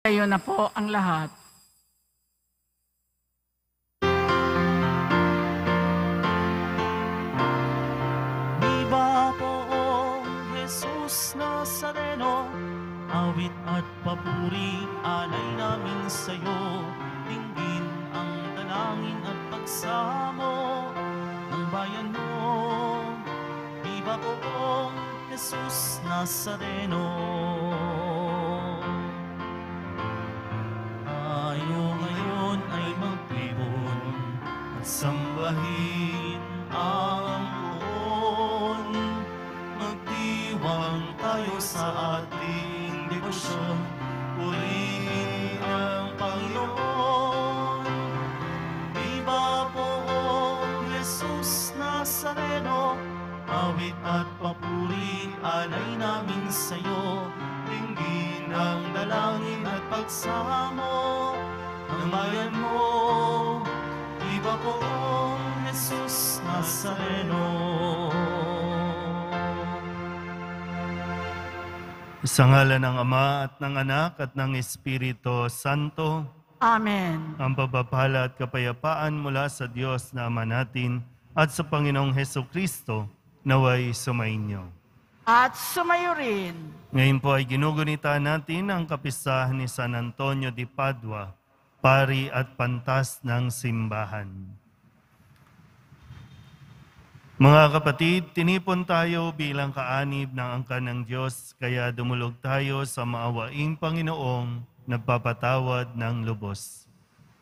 Tayo na po ang lahat. Viva poong Jesus Nazareno, awit at papuri alay namin sa'yo. Dinggin ang dalangin at pagsamo ng bayan mo. Viva poong Jesus Nazareno. Tayo ngayon ay magpibon at sambahin ang poon. Magdiwang tayo sa ating debosyon, purihin ang Panginoon. Viva poong Jesus Nazareno, awit at papuri alay namin sa'yo. Dinggin ang dalangin at pagsamo ng bayan mo. Viva poong Jesus Nazareno. Sa ngalan ng Ama at ng Anak at ng Espiritu Santo. Amen. Ang pagpapala at kapayapaan mula sa Diyos na Ama natin at sa Panginoong Hesukristo naway sumainyo. At sumayo rin. Ngayon po ay ginugunita natin ang kapistahan ni San Antonio de Padua, pari at pantas ng simbahan. Mga kapatid, tinipon tayo bilang kaanib ng angkan ng Diyos, kaya dumulog tayo sa maawaing Panginoong nagpapatawad ng lubos.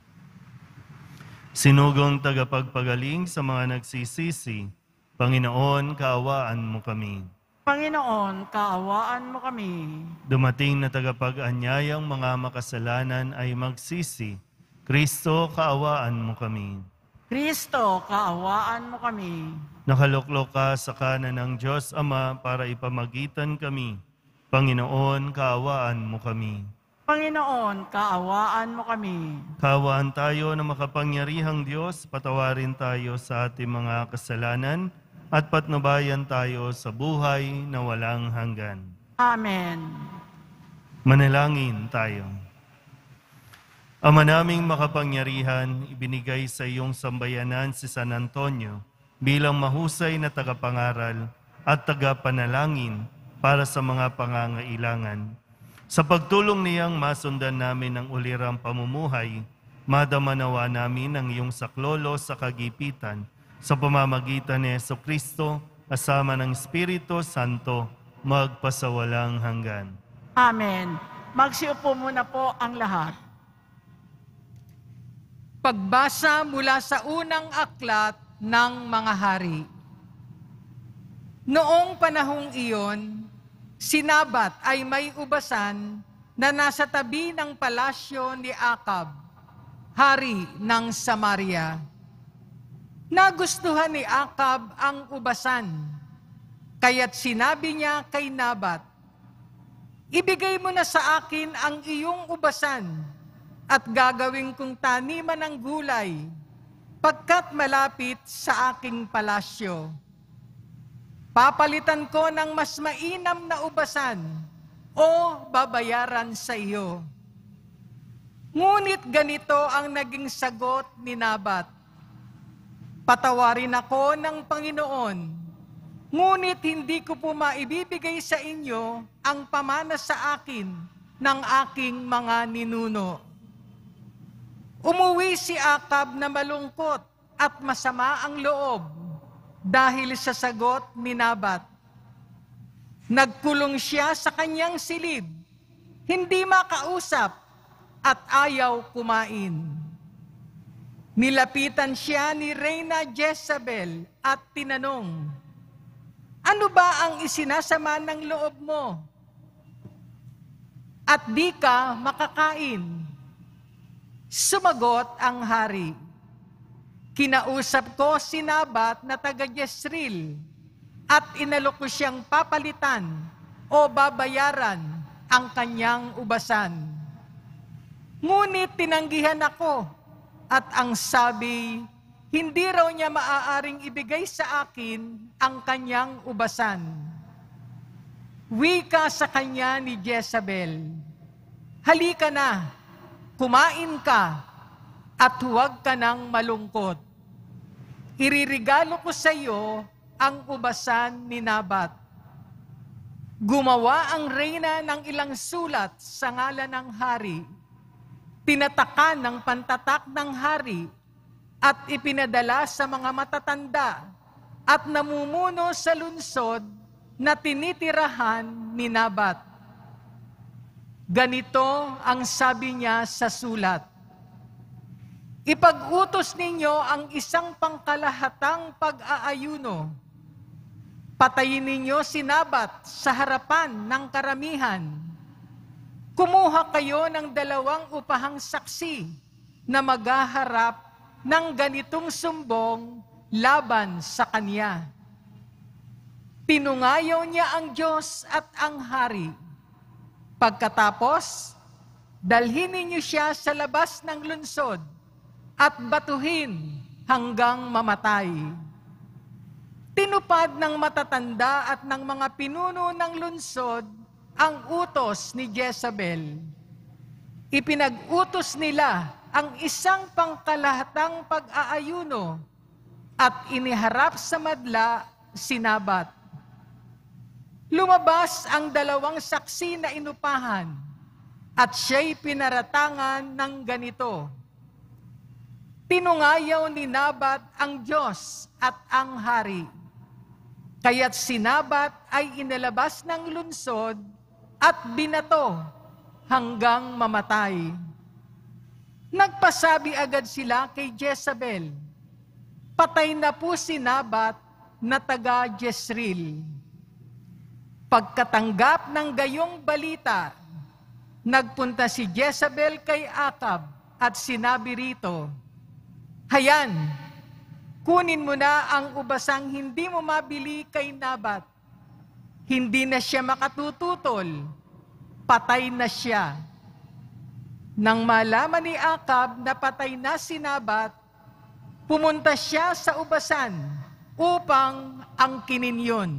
Sinugong tagapagpagaling sa mga nagsisisi, Panginoon, kaawaan mo kami. Panginoon, kaawaan mo kami. Dumating na tagapag-anyayang mga makasalanan ay magsisi, Kristo, kaawaan mo kami. Kristo, kaawaan mo kami. Nakaluklok ka sa kanan ng Diyos Ama para ipamagitan kami. Panginoon, kaawaan mo kami. Panginoon, kaawaan mo kami. Kaawaan tayo na makapangyarihang Diyos, patawarin tayo sa ating mga kasalanan at patnubayan tayo sa buhay na walang hanggan. Amen. Manalangin tayo. Ama naming makapangyarihan, ibinigay sa iyong sambayanan si San Antonio bilang mahusay na tagapangaral at tagapanalangin para sa mga pangangailangan. Sa pagtulong niyang masundan namin ang ulirang pamumuhay, madama nawa namin ang iyong saklolo sa kagipitan sa pamamagitan ni Jesucristo kasama ng Espiritu Santo magpasawalang hanggan. Amen. Magsiupo muna po ang lahat. Pagbasa mula sa unang aklat ng mga hari. Noong panahong iyon, si Nabat ay may ubasan na nasa tabi ng palasyo ni Akab, hari ng Samaria. Nagustuhan ni Akab ang ubasan, kaya't sinabi niya kay Nabat, "Ibigay mo na sa akin ang iyong ubasan at gagawin kong taniman ng gulay pagkat malapit sa aking palasyo. Papalitan ko ng mas mainam na ubasan o babayaran sa iyo." Ngunit ganito ang naging sagot ni Nabat, "Patawarin ako ng Panginoon, ngunit hindi ko po maibibigay sa inyo ang pamana sa akin ng aking mga ninuno." Umuwi si Akab na malungkot at masama ang loob dahil sa sagot ni Nabat. Nagkulong siya sa kanyang silid, hindi makausap at ayaw kumain. Nilapitan siya ni Reyna Jezabel at tinanong, "Ano ba ang isinasama ng loob mo? At di ka makakain?" Sumagot ang hari, "Kinausap ko si Nabat na taga Jezreel at inalok ko siyang papalitan o babayaran ang kanyang ubasan. Ngunit tinanggihan ako at ang sabi, hindi raw niya maaaring ibigay sa akin ang kanyang ubasan." Wika sa kanya ni Jezabel, Halika na, kumain ka, at huwag ka nang malungkot. Iririgalo ko sa iyo ang ubasan ni Nabat. Gumawa ang reyna ng ilang sulat sa ngalan ng hari, tinatakan ng pantatak ng hari, at ipinadala sa mga matatanda at namumuno sa lungsod na tinitirahan ni Nabat. Ganito ang sabi niya sa sulat: Ipag-utos ninyo ang isang pangkalahatang pag-aayuno. Patayin ninyo si Nabat sa harapan ng karamihan. Kumuha kayo ng 2 upahang saksi na maghaharap ng ganitong sumbong laban sa kanya. Pinungayaw niya ang Diyos at ang hari. Pagkatapos, dalhin ninyo siya sa labas ng lungsod at batuhin hanggang mamatay. Tinupad ng matatanda at ng mga pinuno ng lungsod ang utos ni Jezabel. Ipinag-utos nila ang isang pangkalahatang pag-aayuno at iniharap sa madla si Nabat. Lumabas ang 2 saksi na inupahan at siya'y pinaratangan ng ganito: Pinungayaw ni Nabat ang Diyos at ang hari. Kaya't si Nabat ay inilabas ng lungsod at binato hanggang mamatay. Nagpasabi agad sila kay Jezabel, patay na po si Nabat na taga Jezreel. Pagkatanggap ng gayong balita, nagpunta si Jezabel kay Akab at sinabi rito, Hayan, kunin mo na ang ubasang hindi mo mabili kay Nabat. Hindi na siya makatututol, patay na siya. Nang malaman ni Akab na patay na si Nabat, pumunta siya sa ubasan upang angkinin yun.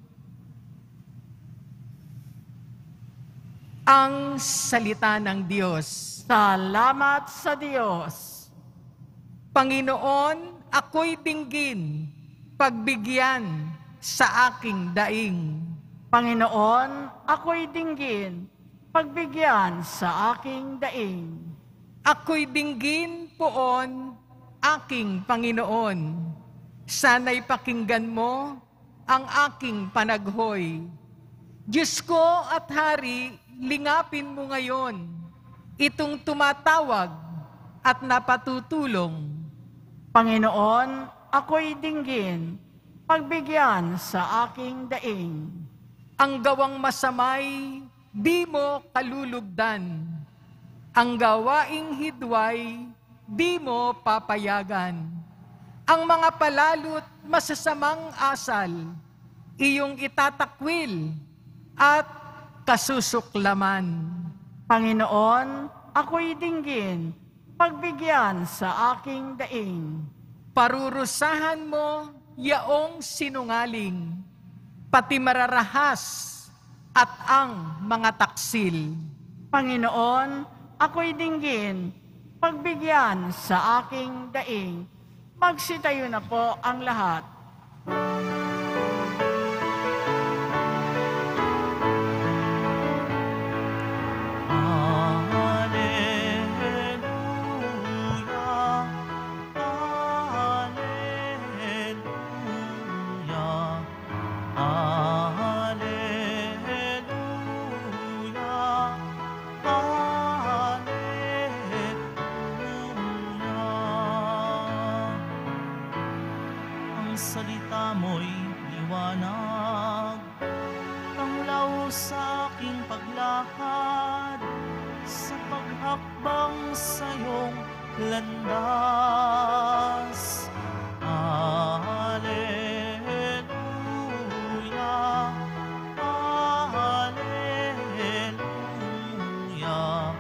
Ang salita ng Diyos. Salamat sa Diyos. Panginoon, ako'y dinggin, pagbigyan sa aking daing. Panginoon, ako'y dinggin, pagbigyan sa aking daing. Ako'y dinggin poon, aking Panginoon. Sana'y pakinggan mo ang aking panaghoy. Diyos ko at Hari, lingapin mo ngayon itong tumatawag at napatutulong. Panginoon, ako'y dinggin, pagbigyan sa aking daing. Ang gawang masamay, di mo kalulugdan. Ang gawaing hidway, di mo papayagan. Ang mga palalot masasamang asal, iyong itatakwil at kasusuklaman. Panginoon, ako'y dinggin, pagbigyan sa aking daing. Parurusahan mo yaong sinungaling, pati mararahas at ang mga taksil. Panginoon, ako'y dinggin, pagbigyan sa aking daing. Magsitayo na po ang lahat. Salita mo'y liwanag, tanglaw sa aking paglakad, sa paghakbang sa iyong landas. Alleluia, Alleluia,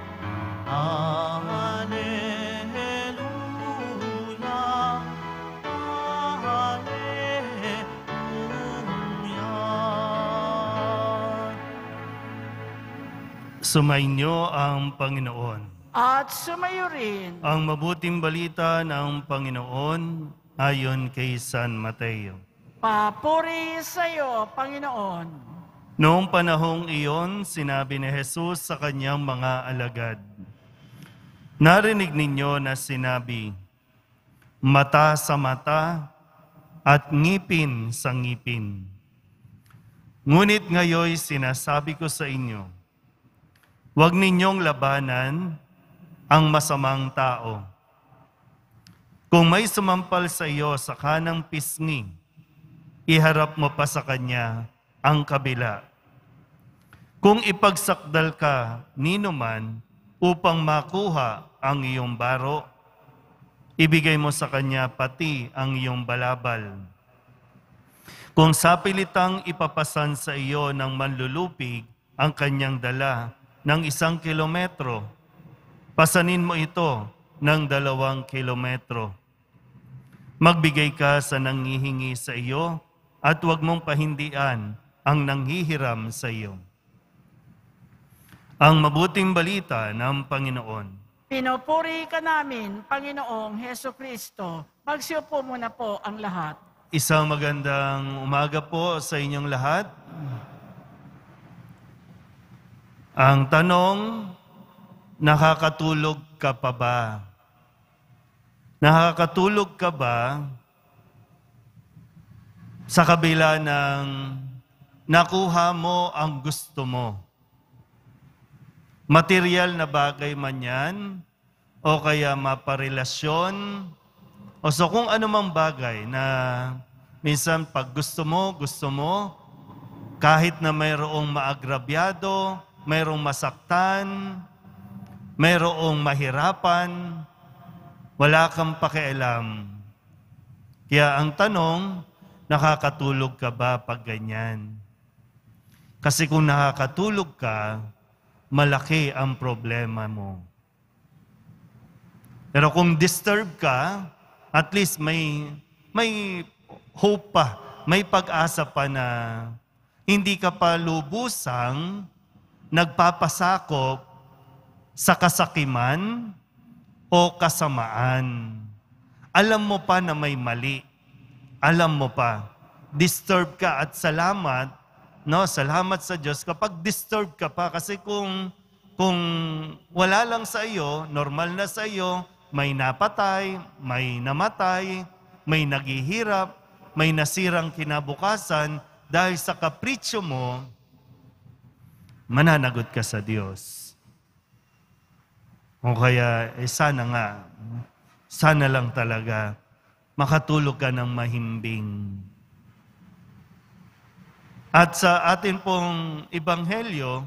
Sumainyo ang Panginoon. At sumayo rin. Ang mabuting balita ng Panginoon ayon kay San Mateo. Papuri sa iyo, Panginoon. Noong panahong iyon, sinabi ni Jesus sa kanyang mga alagad, "Narinig ninyo na sinabi, mata sa mata at ngipin sa ngipin. Ngunit ngayon sinasabi ko sa inyo, huwag ninyong labanan ang masamang tao. Kung may sumampal sa iyo sa kanang pisngi, iharap mo pa sa kanya ang kabila. Kung ipagsakdal ka ninuman upang makuha ang iyong baro, ibigay mo sa kanya pati ang iyong balabal. Kung sapilitang ipapasan sa iyo ng manlulupig ang kanyang dala ng 1 kilometro, pasanin mo ito ng 2 kilometro. Magbigay ka sa nanghihingi sa iyo at huwag mong pahindian ang nanghihiram sa iyo." Ang mabuting balita ng Panginoon. Pinupuri ka namin, Panginoong Heso Kristo. Magsiupo muna po ang lahat. Isang magandang umaga po sa inyong lahat. Ang tanong, nakakatulog ka pa ba? Nakakatulog ka ba sa kabila ng nakuha mo ang gusto mo? Material na bagay man yan, o kaya maparelasyon, o so kung anumang bagay na minsan pag gusto mo, kahit na mayroong maagrabyado, mayroong masaktan, mayroong mahirapan, wala kang pakialam. Kaya ang tanong, nakakatulog ka ba pag ganyan? Kasi kung nakakatulog ka, malaki ang problema mo. Pero kung disturb ka, at least may hope pa, may pag-asa pa na hindi ka pa lubusang nagpapasakop sa kasakiman o kasamaan. Alam mo pa na may mali. Alam mo pa. Disturb ka at salamat. No, salamat sa Diyos kapag disturb ka pa kasi kung wala lang sa iyo, normal na sa iyo, may napatay, may namatay, may naghihirap, may nasirang kinabukasan dahil sa kapritsyo mo, mananagot ka sa Diyos. O kaya, sana lang talaga makatulog ka ng mahimbing. At sa atin pong ebanghelyo,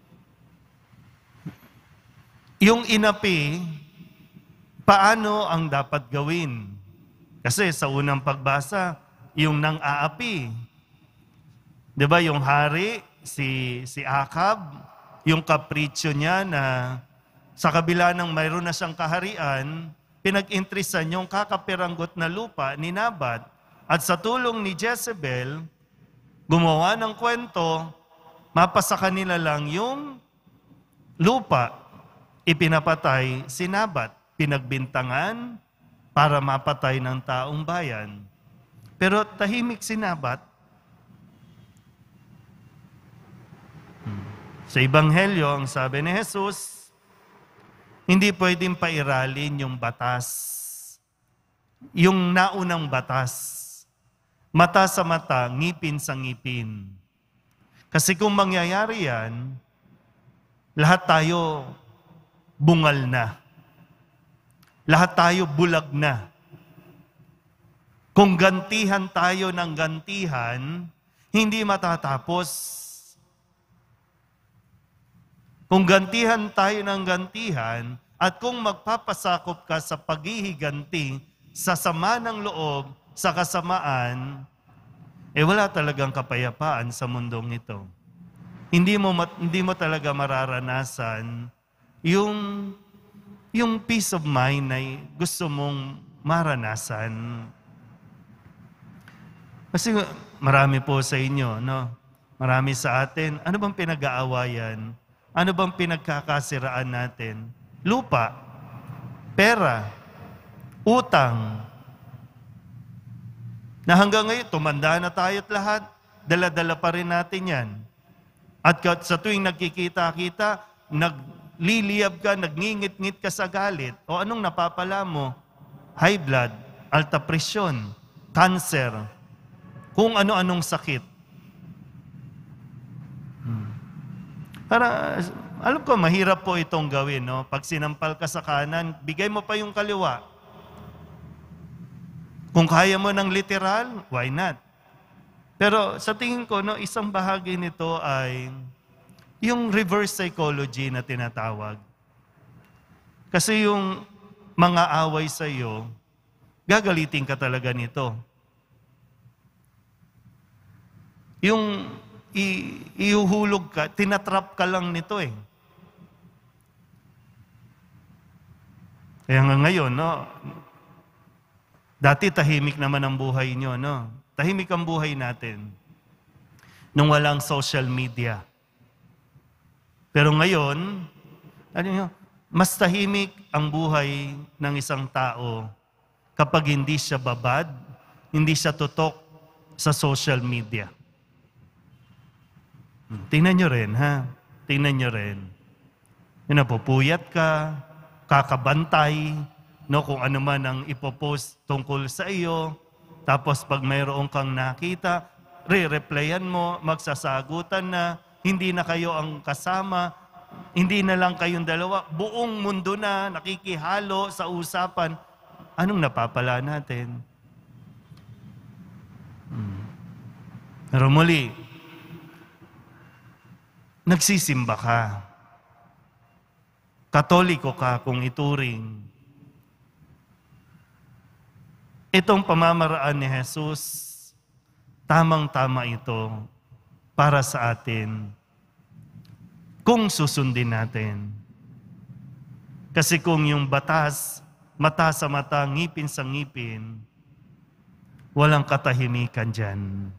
yung inapi, paano ang dapat gawin? Kasi sa unang pagbasa, yung nang-aapi. Di ba yung hari, si Akab, yung kapritsyo niya na sa kabila ng mayroon na siyang kaharian, pinag-intrisan yung kakapiranggot na lupa ni Nabat. At sa tulong ni Jezebel, gumawa ng kwento, mapasa kanila lang yung lupa, ipinapatay si Nabat, pinagbintangan para mapatay ng taong bayan. Pero tahimik si Nabat. Sa Ebanghelyo, ang sabi ni Jesus, hindi pwedeng pairalin yung batas, yung naunang batas. Mata sa mata, ngipin sa ngipin. Kasi kung mangyayari yan, lahat tayo bungal na. Lahat tayo bulag na. Kung gantihan tayo ng gantihan, hindi matatapos. Kung gantihan tayo ng gantihan, at kung magpapasakop ka sa paghihiganti sa sama ng loob, sa kasamaan, wala talagang kapayapaan sa mundong ito. Hindi mo talaga mararanasan yung peace of mind na gusto mong maranasan. Kasi marami po sa inyo, no? Marami sa atin, ano bang pinag-aawayan? Ano bang pinagkakasiraan natin? Lupa, pera, utang. Na hanggang ngayon, tumanda na tayo't lahat, dala-dala pa rin natin yan. At sa tuwing nagkikita-kita, nagliliyab ka, nagngingit-ngit ka sa galit, o anong napapala mo? High blood, alta presyon, cancer, kung ano-anong sakit. Para, alam ko, mahirap po itong gawin, no? Pag sinampal ka sa kanan, bigay mo pa yung kaliwa. Kung kaya mo ng literal, why not? Pero sa tingin ko, no, isang bahagi nito ay yung reverse psychology na tinatawag. Kasi yung mga away sa iyo, gagalitin ka talaga nito. Yung ihuhulog ka, tinatrap ka lang nito eh. Kaya nga ngayon, no, dati tahimik naman ang buhay nyo, no? Tahimik ang buhay natin nung walang social media. Pero ngayon, mas tahimik ang buhay ng isang tao kapag hindi siya babad, hindi siya tutok sa social media. Tingnan nyo rin, ha? Tingnan nyo rin. Napupuyat ka, kakabantay, no, kung ano man ang ipopost tungkol sa iyo. Tapos pag mayroon kang nakita, re-replyan mo, magsasagutan na, hindi na kayo ang kasama, hindi na lang kayong dalawa, buong mundo na nakikihalo sa usapan. Anong napapala natin? Pero muli, nagsisimba ka. Katoliko ka kung ituring. Itong pamamaraan ni Jesus, tamang-tama ito para sa atin kung susundin natin. Kasi kung yung batas, mata sa mata, ngipin sa ngipin, walang katahimikan dyan.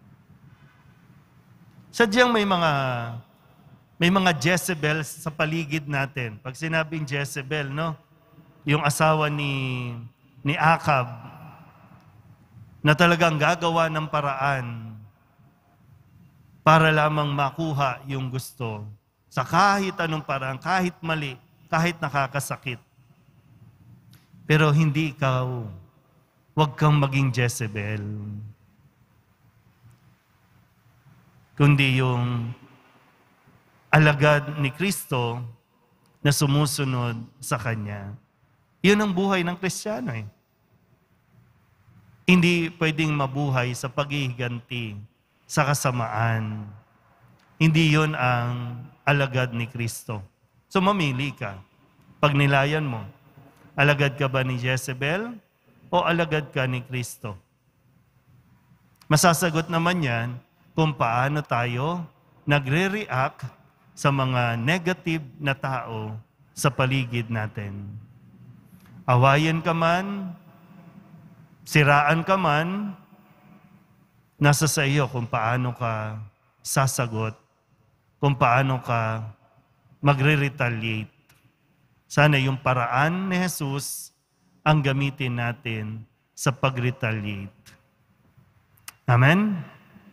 Sadyang may mga Jezebel sa paligid natin. Pag sinabing Jezebel, no? Yung asawa ni Akab, na talagang gagawa ng paraan para lamang makuha yung gusto. Sa kahit anong paraan, kahit mali, kahit nakakasakit. Pero hindi ikaw. Huwag kang maging Jezebel. Kundi yung alagad ni Kristo na sumusunod sa Kanya. Yun ang buhay ng Kristiyano eh. Hindi pwedeng mabuhay sa paghihiganti, sa kasamaan. Hindi yun ang alagad ni Kristo. So mamili ka. Pag nilayan mo, alagad ka ba ni Jezebel o alagad ka ni Kristo? Masasagot naman yan kung paano tayo nagre-react sa mga negative na tao sa paligid natin. Awayan ka man, siraan ka man, nasa sa iyo kung paano ka sasagot, kung paano ka magre-retaliate. Sana yung paraan ni Jesus ang gamitin natin sa pag-retaliate. Amen?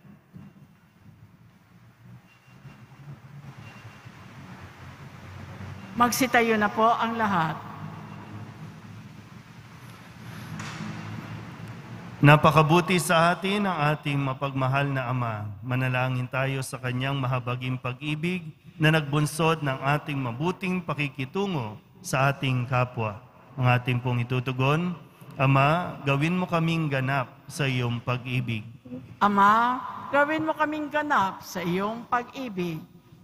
Magsitayo na po ang lahat. Napakabuti sa atin ang ating mapagmahal na Ama. Manalangin tayo sa Kanyang mahabaging pag-ibig na nagbunsod ng ating mabuting pakikitungo sa ating kapwa. Ang ating pong itutugon, Ama, gawin mo kaming ganap sa iyong pag-ibig. Ama, gawin mo kaming ganap sa iyong pag-ibig.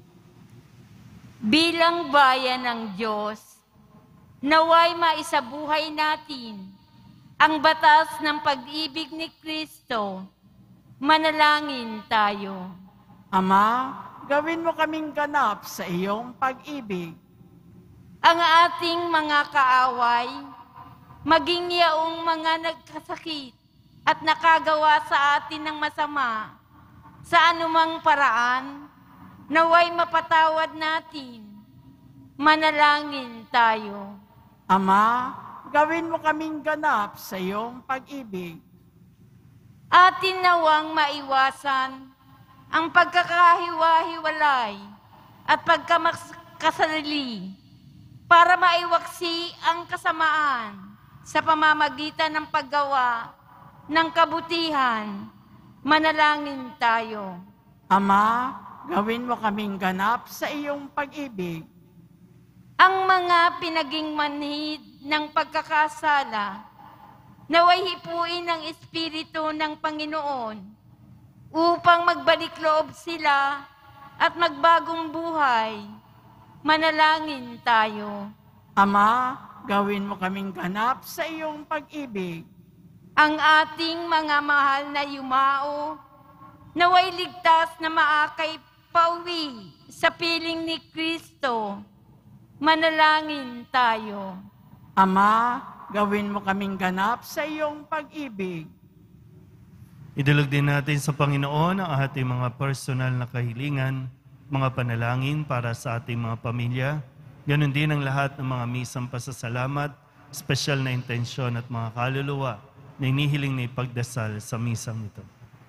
Bilang bayan ng Diyos, naway maisabuhay natin ang batas ng pag-ibig ni Kristo. Manalangin tayo. Ama, gawin mo kaming ganap sa iyong pag-ibig. Ang ating mga kaaway, maging yaong mga nagkasakit at nakagawa sa atin ng masama, sa anumang paraan, naway mapatawad natin. Manalangin tayo. Ama, gawin mo kaming ganap sa iyong pag-ibig. Atin nawang maiwasan ang pagkakahiwa-hiwalay at pagkamakasarili para maiwaksi ang kasamaan sa pamamagitan ng paggawa ng kabutihan. Manalangin tayo. Ama, gawin mo kaming ganap sa iyong pag-ibig. Ang mga pinaging manhid ng pagkakasala, naway hipuin ng Espiritu ng Panginoon upang magbalik loob sila at magbagong buhay. Manalangin tayo. Ama, gawin mo kaming ganap sa iyong pag-ibig. Ang ating mga mahal na yumao, naway ligtas na maakay pauwi sa piling ni Kristo. Manalangin tayo. Ama, gawin mo kaming ganap sa iyong pag-ibig. Idulog din natin sa Panginoon ang ating mga personal na kahilingan, mga panalangin para sa ating mga pamilya, ganon din ang lahat ng mga misang pasasalamat, espesyal na intensyon at mga kaluluwa na inihiling na ipagdasal sa misang ito.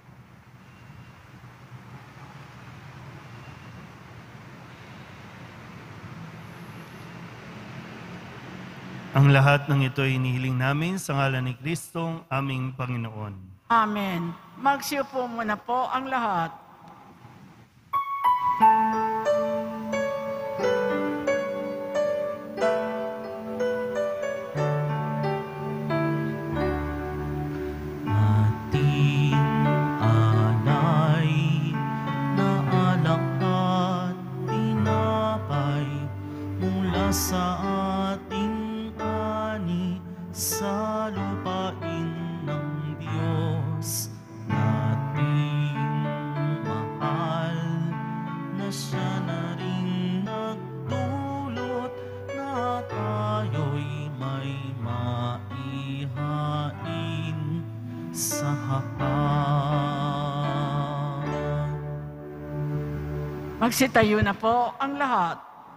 Ang lahat ng ito ay inihiling namin sa ngalan ni Kristong aming Panginoon. Amen. Magsiupo muna po ang lahat. Ating alay na alak at tinapay mula sa ating ani sa lupain ng Diyos nating mahal, na siya na rin nagdulot na tayo'y may maihain sa hapag. Magsitayo na po ang lahat.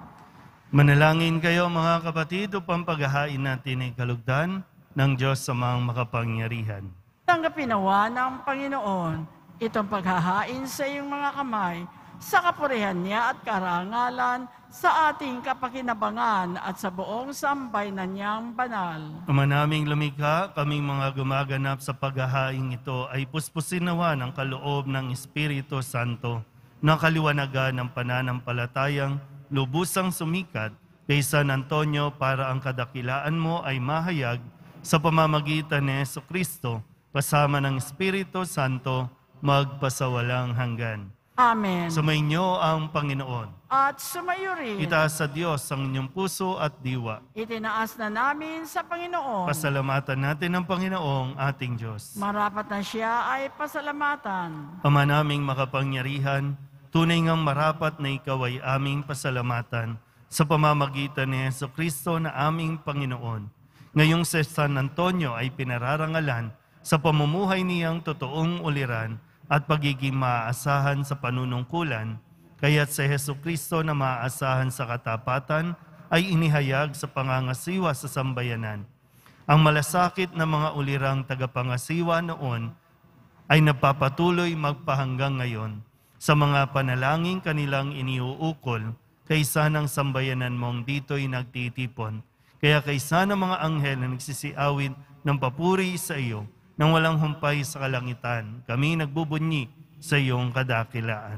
Manalangin kayo mga kapatid upang paghahain natin ay kalugdan ng Diyos sa mga makapangyarihan. Tanggapin nawa ng Panginoon itong paghahain sa iyong mga kamay sa kapurihan niya at karangalan sa ating kapakinabangan at sa buong sambayanan niyang banal. Ama naming lumikha, kaming mga gumaganap sa paghahain ito ay puspusin nawa ng kaloob ng Espiritu Santo na kaliwanagan ng pananampalatayang lubusang sumikat kay San Antonio para ang kadakilaan mo ay mahayag sa pamamagitan ni Jesucristo kasama ng Espiritu Santo magpasawalang hanggan. Amen. Sumainyo ang Panginoon. At sumayo rin. Itaas sa Diyos ang inyong puso at diwa. Itinaas na namin sa Panginoon. Pasalamatan natin ang Panginoong ating Diyos. Marapat na siya ay pasalamatan. Ama naming makapangyarihan, tunay ngang marapat na ikaw ay aming pasalamatan sa pamamagitan ni Jesucristo na aming Panginoon. Ngayong si San Antonio ay pinararangalan sa pamumuhay niyang totoong uliran at pagiging maaasahan sa panunungkulan, kaya't si Jesucristo na maaasahan sa katapatan ay inihayag sa pangangasiwa sa sambayanan. Ang malasakit na mga ulirang tagapangasiwa noon ay napapatuloy magpahanggang ngayon sa mga panalangin kanilang iniuukol kaysa ng sambayanan mong dito'y nagtitipon. Kaya kaysa ng mga anghel na nagsisiawit ng papuri sa iyo, nang walang humpay sa kalangitan, kami nagbubunyi sa iyong kadakilaan.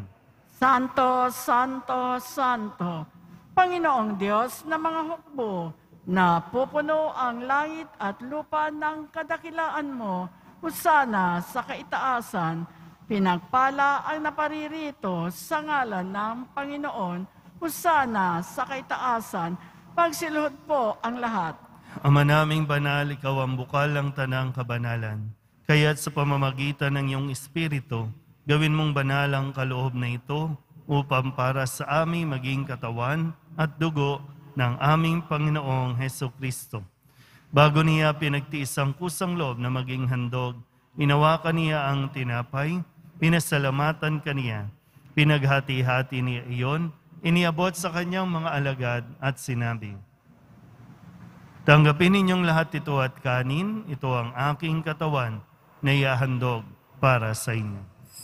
Santo, Santo, Santo, Panginoong Diyos na mga hukbo, na pupuno ang langit at lupa ng kadakilaan mo, husana sa kaitaasan, pinagpala ang naparirito sa ngalan ng Panginoon, husana sa kaitaasan, pagsiluhod po ang lahat. Ama naming banal, ikaw ang bukal ng tanang kabanalan. Kaya't sa pamamagitan ng iyong Espiritu, gawin mong banal ang kaloob na ito upang para sa aming maging katawan at dugo ng aming Panginoong Hesukristo. Bago niya pinagtiis ang kusang loob na maging handog, inawakan niya ang tinapay, pinasalamatan kaniya, Pinaghati-hati niya iyon, iniabot sa kanyang mga alagad at sinabi, "Tanggapin ninyong lahat ito at kanin, ito ang aking katawan na iahandog para sa inyo."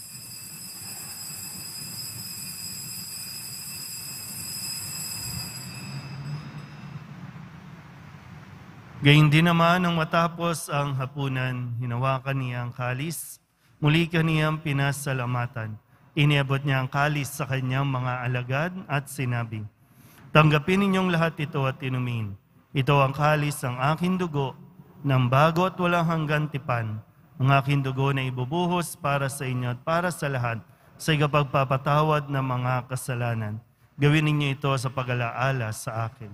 Gayun din naman nang matapos ang hapunan, hinawakan niya ang kalis, muli kaniyang pinasalamatan. Iniabot niya ang kalis sa kanyang mga alagad at sinabi, "Tanggapin ninyong lahat ito at inumin. Ito ang kalis ng aking dugo, ng bago at walang hanggang tipan, ang aking dugo na ibubuhos para sa inyo at para sa lahat sa ikapagpapatawad ng mga kasalanan. Gawin ninyo ito sa pag-alaala sa akin."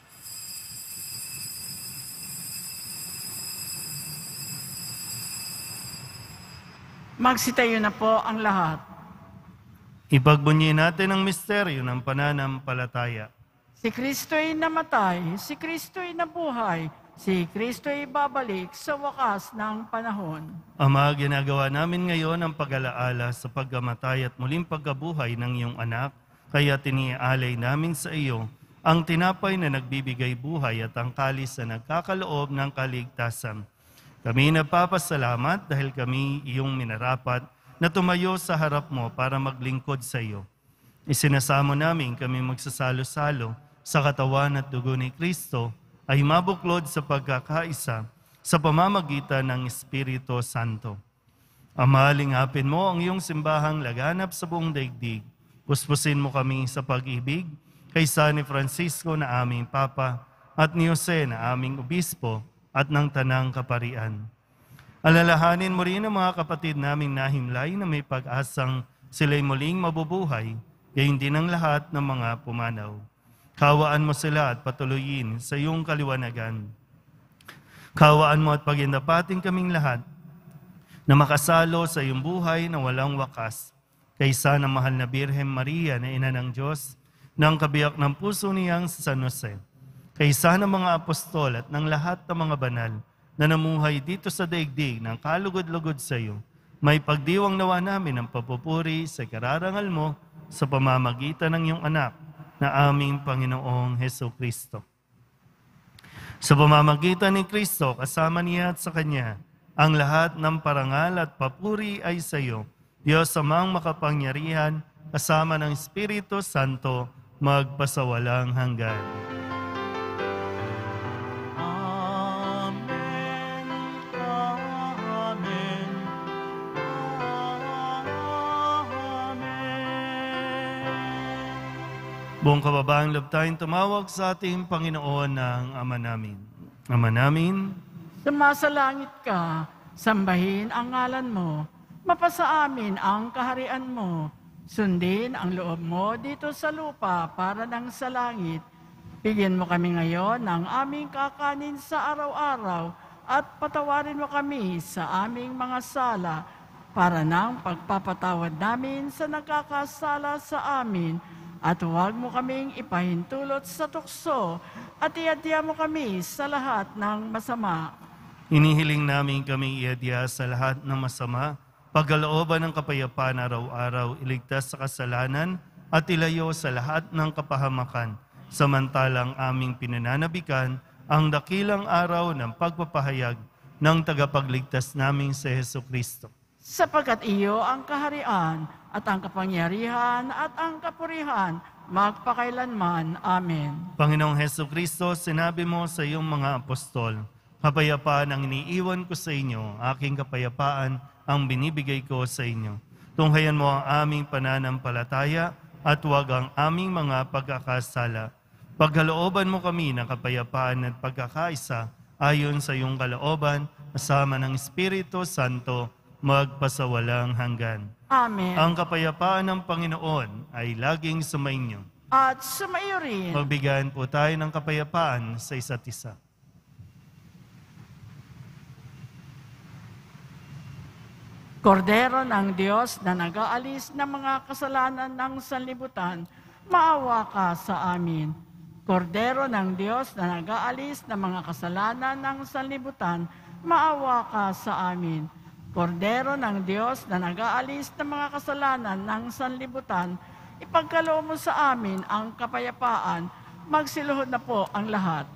Magsitayo na po ang lahat. Ipagbunyi natin ang misteryo ng pananampalataya. Si Kristo'y namatay, si Kristo'y nabuhay, si Kristo'y babalik sa wakas ng panahon. Ama, ginagawa namin ngayon ang pag-alaala sa pagkamatay at muling pagkabuhay ng iyong anak, kaya tiniaalay namin sa iyo ang tinapay na nagbibigay buhay at ang kalis na nagkakaloob ng kaligtasan. Kami nagpapasalamat dahil kami iyong minarapat na tumayo sa harap mo para maglingkod sa iyo. Isinasamo namin kami magsasalo-salo sa katawan at dugo ni Kristo ay mabuklod sa pagkakaisa sa pamamagitan ng Espiritu Santo. Ama, lingapin mo ang iyong simbahang laganap sa buong daigdig. Puspusin mo kami sa pag-ibig kay San Francisco na aming Papa at ni Jose na aming Obispo at ng Tanang Kaparian. Alalahanin mo rin ang mga kapatid naming nahimlay na may pag-asang sila'y muling mabubuhay, gayon din ang lahat ng mga pumanaw. Kawaan mo sila at patuloyin sa iyong kaliwanagan. Kawaan mo at pagindapating kaming lahat na makasalo sa iyong buhay na walang wakas, kaysa ng mahal na Birhen Maria na Ina ng Diyos, ng kabiyak ng puso niyang San Jose, kaysa ng mga apostol at ng lahat ng mga banal na namuhay dito sa daigdig ng kalugod-lugod sa iyo, may pagdiwang nawa namin ang papupuri sa kararangal mo sa pamamagitan ng iyong anak na aming Panginoong Hesukristo. Sa pamamagitan ni Kristo, kasama niya at sa Kanya, ang lahat ng parangal at papuri ay sa iyo, Diyos amang makapangyarihan, kasama ng Espiritu Santo, magpasawalang hanggan. Amen. Amen. Amen. Buong kababaang loob tayong tumawag sa ating Panginoon ng Ama namin. Ama namin, Sumasalangit ka, sambahin ang ngalan mo, mapasa amin ang kaharian mo, sundin ang loob mo dito sa lupa para nang sa langit. Bigyan mo kami ngayon ng aming kakanin sa araw-araw at patawarin mo kami sa aming mga sala para nang pagpapatawad namin sa nagkakasala sa amin. At huwag mo kaming ipahintulot sa tukso at iadya mo kami sa lahat ng masama. hinihiling namin kami iadya sa lahat ng masama, pagkalooban ng kapayapaan araw-araw, iligtas sa kasalanan at ilayo sa lahat ng kapahamakan, samantalang aming pinananabikan ang dakilang araw ng pagpapahayag ng tagapagligtas naming si Hesukristo. Sapagkat iyo ang kaharian at ang kapangyarihan at ang kapurihan magpakailanman. Amen. Panginoong Hesukristo, sinabi mo sa iyong mga apostol, kapayapaan ang iniiwan ko sa inyo, aking kapayapaan ang binibigay ko sa inyo. Tunghayan mo ang aming pananampalataya at huwag ang aming mga pagkakasala. Pagkalooban mo kami ng kapayapaan at pagkakaisa ayon sa iyong kalooban, kasama ng Espiritu Santo, magpasawalang hanggan. Amen. Ang kapayapaan ng Panginoon ay laging sumainyo. At sumaiyo rin. Magbigayan po tayo ng kapayapaan sa isa't isa. Kordero ng Diyos na nag-aalis ng mga kasalanan ng sanlibutan, maawa ka sa amin. Kordero ng Diyos na nag-aalis ng mga kasalanan ng sanlibutan, maawa ka sa amin. Kordero ng Diyos na nag-aalis ng mga kasalanan ng sanlibutan, ipagkaloob mo sa amin ang kapayapaan. Magsiluhod na po ang lahat.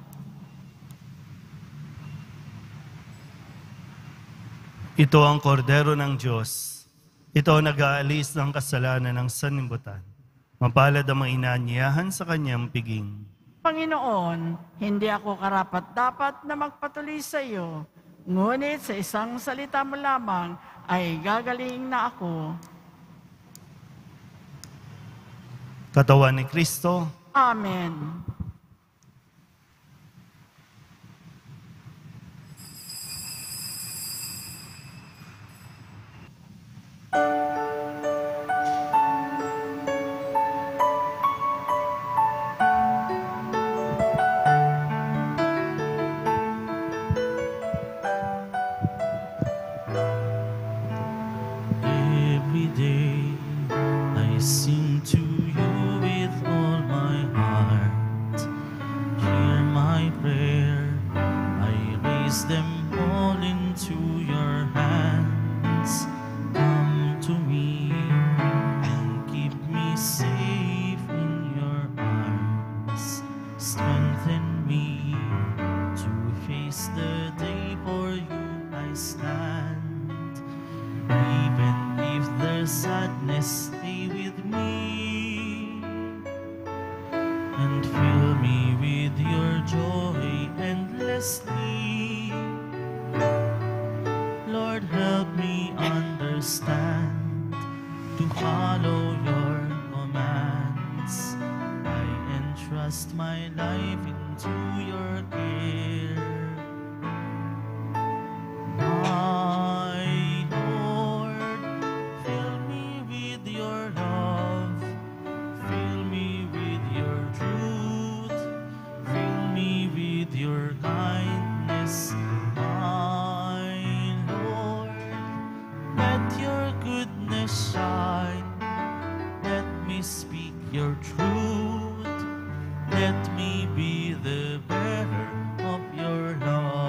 Ito ang kordero ng Diyos. Ito ang nag-aalis ng kasalanan ng sanlibutan. Mapalad ang mga inaanyayahan sa kanyang piging. Panginoon, hindi ako karapat-dapat na magpatuloy sa iyo, ngunit sa isang salita mo lamang ay gagaling na ako. Katawan ni Kristo, Amen. Every day I sing to you with all my heart. Hear my prayer, I raise them all into your hands. Come to me and keep me safe in your arms. Strengthen me to face the day for you I stand. Even if there's sadness, stay with me and fill me with your joy endlessly. Lord, help me understand to follow your commands. I entrust my life into your care. My Lord, fill me with your love, fill me with your truth, fill me with your kindness. My Lord, let your goodness shine, let me speak your truth, let me be the bearer of your love.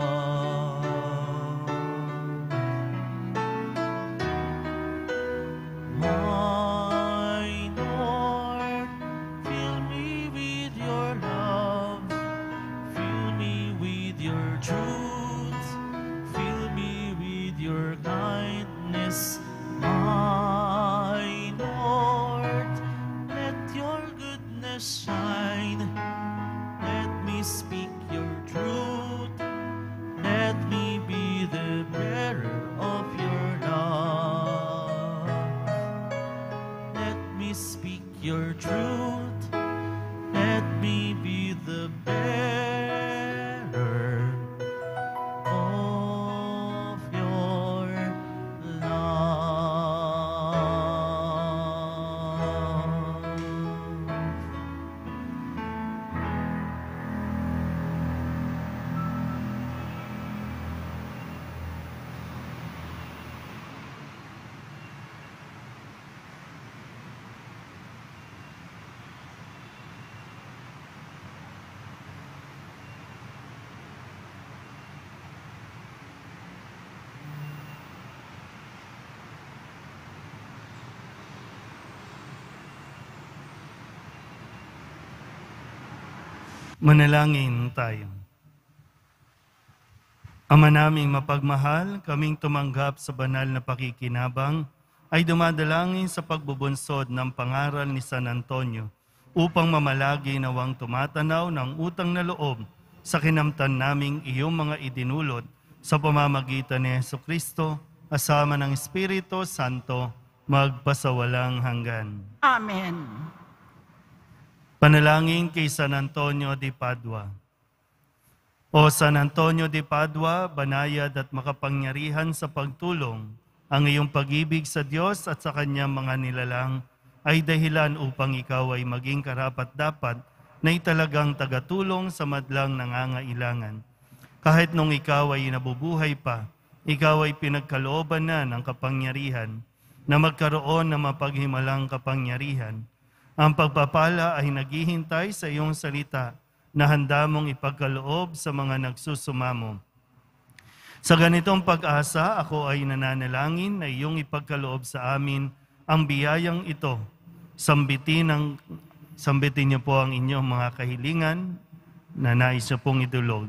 My Lord, fill me with your love, fill me with your truth, fill me with your kindness. My Lord, let your goodness shine, let me speak your truth, let me be the bearer of your love. Let me speak your truth, let me be the bearer of your love. manalangin tayo. Ama naming mapagmahal, kaming tumanggap sa banal na pakikinabang, ay dumadalangin sa pagbubunsod ng pangaral ni San Antonio upang mamalagi nawang tumatanaw ng utang na loob sa kinamtan naming iyong mga idinulot sa pamamagitan ni Jesucristo, asama ng Espiritu Santo, magpasawalang hanggan. Amen. Panalangin kay San Antonio de Padua. O San Antonio de Padua, banayad at makapangyarihan sa pagtulong, ang iyong pag-ibig sa Diyos at sa kanyang mga nilalang ay dahilan upang ikaw ay maging karapat-dapat na italagang tagatulong sa madlang nangangailangan. Kahit nung ikaw ay nabubuhay pa, ikaw ay pinagkalooban na ng kapangyarihan na magkaroon ng mapaghimalang kapangyarihan. Ang pagpapala ay naghihintay sa iyong salita na handa mong ipagkaloob sa mga nagsusumamo. Sa ganitong pag-asa, ako ay nananalangin na iyong ipagkaloob sa amin ang biyayang ito. Sambitin niyo po ang inyong mga kahilingan na nais niyo pong idulog.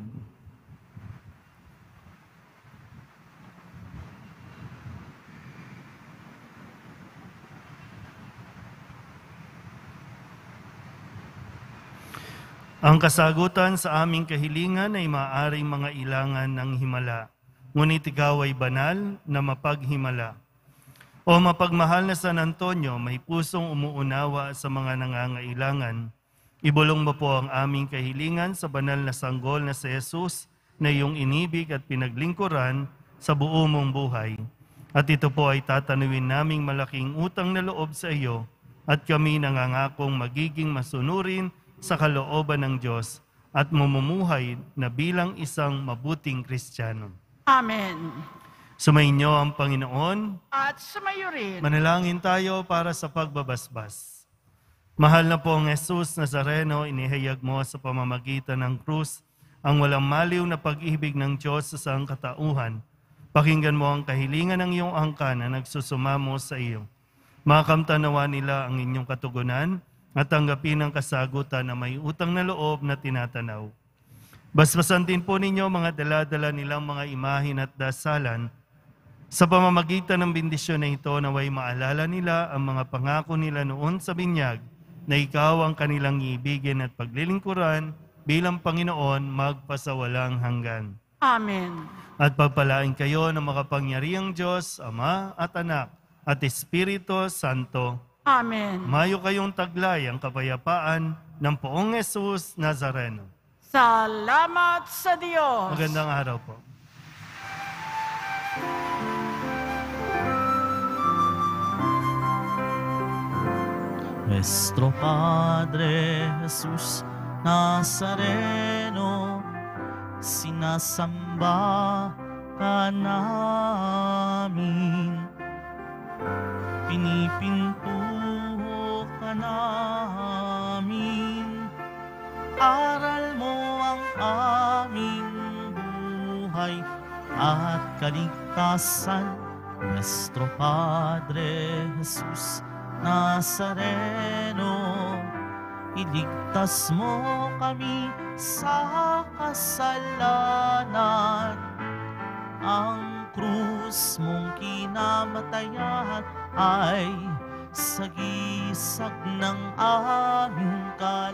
Ang kasagutan sa aming kahilingan ay maaaring mga ilangan ng himala, ngunit ikaw ay banal na mapaghimala. O mapagmahal na San Antonio, may pusong umuunawa sa mga nangangailangan. Ibulong mo po ang aming kahilingan sa banal na sanggol na si Jesus na iyong inibig at pinaglingkuran sa buo mong buhay. At ito po ay tatanuin naming malaking utang na loob sa iyo at kami nangangakong magiging masunurin sa kalooban ng Diyos at mamumuhay na bilang isang mabuting Kristiyano. Amen. Sumainyo ang Panginoon. At sumayo rin. Manalangin tayo para sa pagbabasbas. Mahal na pong Jesus Nazareno, inihayag mo sa pamamagitan ng krus ang walang maliw na pag-ibig ng Diyos sa sangkatauhan. Pakinggan mo ang kahilingan ng iyong angkan na nagsusumamo sa iyo. Makamtanawa nila ang inyong katugunan at tanggapin ang kasagutan na may utang na loob na tinatanaw. Basbasan din po ninyo mga dala-dala nilang mga imahin at dasalan. Sa pamamagitan ng bendisyon na ito, naway maalala nila ang mga pangako nila noon sa binyag na ikaw ang kanilang iibigin at paglilingkuran bilang Panginoon magpasawalang hanggan. Amen. At pagpalain kayo ng makapangyarihang Diyos, Ama at Anak at Espiritu Santo. Amen. Mayo kayong taglay ang kapayapaan ng Poong Jesus Nazareno. Salamat sa Diyos. Magandang araw po. Nuestro Padre Jesus Nazareno, sinasamba ka namin. Pinipinto ka namin, aral mo ang aming buhay at kaligtasan. Nuestro Padre Jesus Nazareno, iligtas mo kami sa kasalanan. Ang krus mong kinamatayan ay sagisag ng aming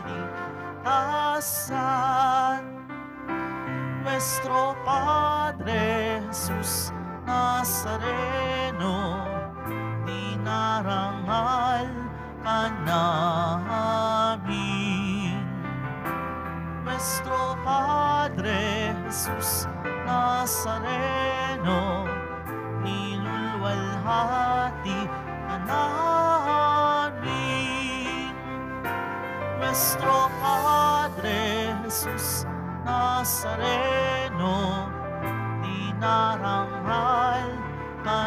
kaligtasan. Nuestro Padre Jesus Nazareno, dinarangal ka namin. Nuestro Padre Jesus Nazareno, nilulwalhati ka namin. Nuestro Padre Jesus Nazareno, dinarangal ka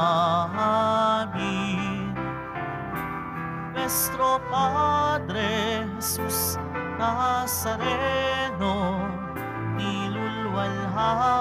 namin. Nuestro Padre Jesus Nazareno, nilulwalhati